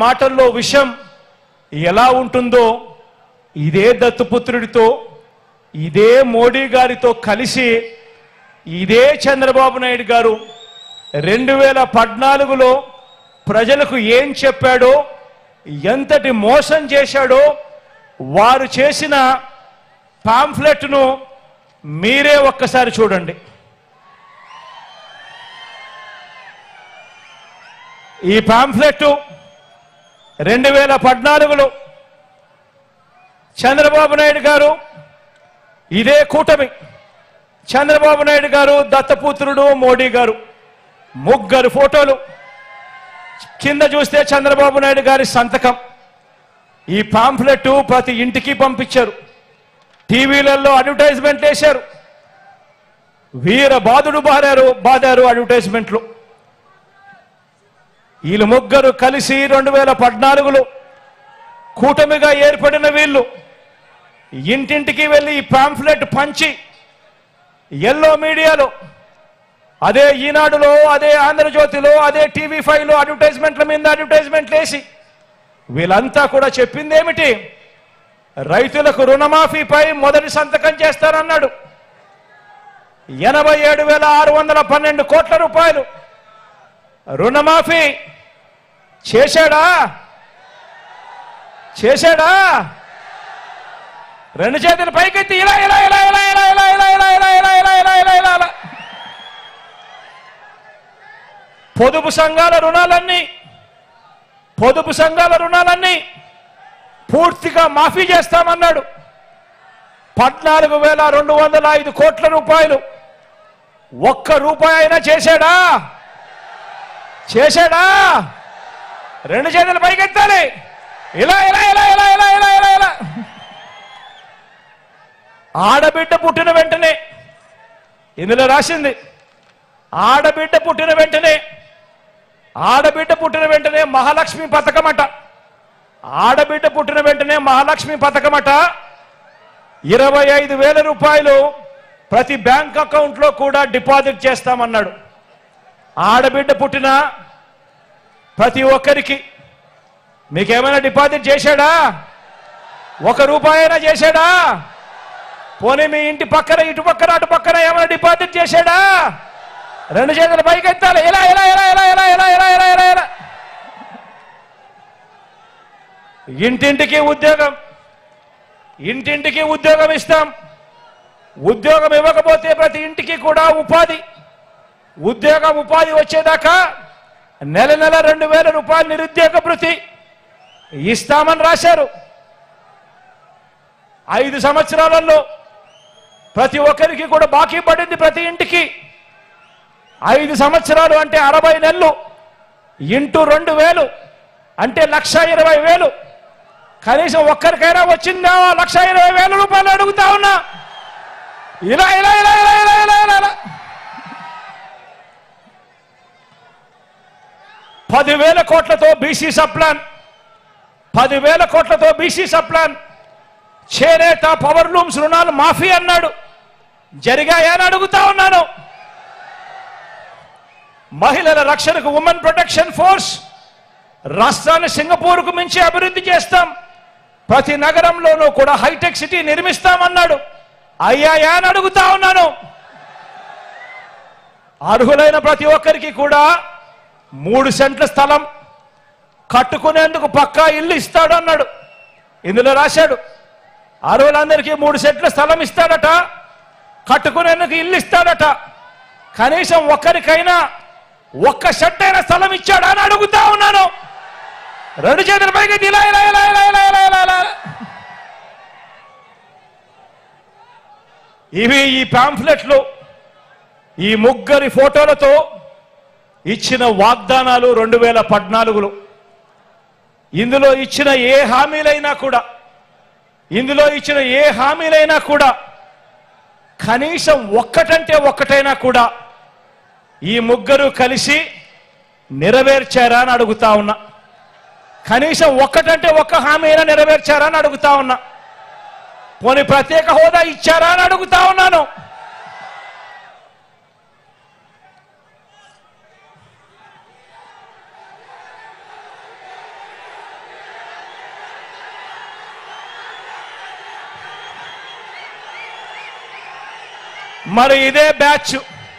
మాటల్లో విషయం ఎలా ఉంటుందో ఇదే దత్తుపుత్రుడితో ఇదే మోడీ గారితో కలిసి ఇదే చంద్రబాబు నాయుడు గారు 2014లో ప్రజలకు ఏం చెప్పాడో ఎంతటి మోసం చేశాడో వారు చేసిన పాంఫ్లెట్ను మీరే ఒక్కసారి చూడండి. ఈ పాంఫ్లెట్ 2014లో చంద్రబాబు నాయుడు గారు ఇదే కూటమి చంద్రబాబు నాయుడు గారు దత్తపుత్రుడు మోడీ గారు ముగ్గురు ఫోటోలు కింద చూస్తే చంద్రబాబు నాయుడు గారి సంతకం. ఈ పాంఫ్లెట్ ప్రతి ఇంటికి పంపించారు. టీవీలలో అడ్వర్టైజ్మెంట్లు వేశారు. వీర బాధుడు బాదారు అడ్వర్టైజ్మెంట్లు. వీళ్ళు ముగ్గురు కలిసి 2014లో కూటమిగా ఏర్పడిన వీళ్ళు ఇంటింటికి వెళ్ళి ఈ పాంఫ్లెట్ పంచి ఎల్లో మీడియాలో అదే ఈనాడులో అదే ఆంధ్రజ్యోతిలో అదే టీవీ5లో అడ్వర్టైజ్మెంట్ల మీద అడ్వర్టైజ్మెంట్లు వేసి వీళ్ళంతా కూడా చెప్పింది ఏమిటి? రైతులకు రుణమాఫీపై మొదటి సంతకం చేస్తానన్నాడు. 87,612 కోట్ల రూపాయలు రుణమాఫీ చేశాడా? రెండు చేతుల పైకెత్తి ఇలా ఇలా ఇలా ఇలా ఇలా ఇలా ఇలా ఇలా ఇలా ఇలా ఇలా ఇలా ఇలా ఇలా ఇలా పొదుపు సంఘాల రుణాలన్నీ పూర్తిగా మాఫీ చేస్తామన్నాడు. 14,205 కోట్ల రూపాయలు ఒక్క రూపాయి అయినా చేశాడా? రెండు చేతులు పైకెత్తాలి ఇలా ఇలా ఇలా ఇలా ఇలా ఇలా ఇలా ఇలా ఆడబిడ్డ పుట్టిన వెంటనే ఇందులో రాసింది ఆడబిడ్డ పుట్టిన వెంటనే మహాలక్ష్మి పథకమట. ఆడబిడ్డ పుట్టిన వెంటనే మహాలక్ష్మి పథకమట. 25,000 రూపాయలు ప్రతి బ్యాంక్ అకౌంట్లో కూడా డిపాజిట్ చేస్తామన్నాడు. ఆడబిడ్డ పుట్టిన ప్రతి ఒక్కరికి మీకేమైనా డిపాజిట్ చేశాడా? 1 రూపాయి అయినా చేశాడా? పోనీ మీ ఇంటి పక్కన ఇటు పక్కన అటు పక్కన ఏమైనా డిపాజిట్ చేశాడా? రెండు చేతులు పైకెత్తాలి ఇలా ఇలా ఇలా ఇలా ఇలా ఇలా ఇలా ఇలా ఇలా ఇలా ఇంటింటికి ఉద్యోగం ఇస్తాం. ఉద్యోగం ఇవ్వకపోతే ప్రతి ఇంటికి కూడా ఉపాధి వచ్చేదాకా నెల 2,000 రూపాయలు నిరుద్యోగ భృతి ఇస్తామని రాశారు. 5 సంవత్సరాలలో ప్రతి ఒక్కరికి కూడా బాకీ పడింది. ప్రతి ఇంటికి 5 సంవత్సరాలు అంటే 60 నెలలు ఇంటూ 2,000 అంటే 1,20,000. కనీసం ఒక్కరికైనా వచ్చిందా 1,20,000 రూపాయలు అడుగుతా ఉన్నా. ఇలా ఇలా ఇలా ఇలా ఇలా ఇలా ఇలా 10,000 కోట్లతో బీసీ సప్లాన్ చేనేత పవర్ లూమ్స్ రుణాలు మాఫీ అన్నాడు. జరిగాయని అడుగుతా ఉన్నాను. మహిళల రక్షణకు ఉమెన్ ప్రొటెక్షన్ ఫోర్స్ రాష్ట్రాన్ని సింగపూర్కు మించి అభివృద్ధి చేస్తాం. ప్రతి నగరంలోనూ కూడా హైటెక్ సిటీ నిర్మిస్తామన్నాడు. అయ్యాయా అని అడుగుతా ఉన్నాను. అర్హులైన ప్రతి ఒక్కరికి కూడా 3 సెంట్ల స్థలం కట్టుకునేందుకు పక్కా ఇల్లు ఇస్తాడు అన్నాడు. ఇందులో రాశాడు అర్హులందరికీ 3 సెంట్ల స్థలం ఇస్తాడట, కట్టుకునేందుకు ఇల్లు ఇస్తాడట. కనీసం ఒక్కరికైనా 1 సెంట్ అయిన స్థలం ఇచ్చాడా అని అడుగుతా ఉన్నాను. రెండు చేతుల పైకి ఇలా ఇలా ఇలా ఇలా ఇలా ఇలా ఇలా ఇలా ఇవి ఈ పాంఫ్లెట్లు ఈ ముగ్గురి ఫోటోలతో ఇచ్చిన వాగ్దానాలు 2014లో. ఇందులో ఇచ్చిన ఏ హామీలైనా కూడా కనీసం ఒక్కటైనా కూడా ఈ ముగ్గురు కలిసి నెరవేర్చారా అని అడుగుతా ఉన్నా. కనీసం ఒక్క హామీ అయినా నెరవేర్చారా అని అడుగుతా ఉన్నా. పోనీ ప్రత్యేక హోదా ఇచ్చారా అని అడుగుతా ఉన్నాను. మరి ఇదే బ్యాచ్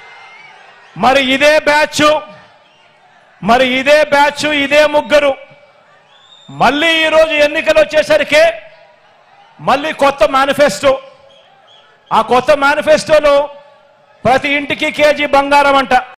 ఇదే ముగ్గురు మళ్ళీ ఈరోజు ఎన్నికలు వచ్చేసరికి మళ్ళీ కొత్త మేనిఫెస్టో. ఆ కొత్త మేనిఫెస్టోలో ప్రతి ఇంటికి కేజీ బంగారం అంట.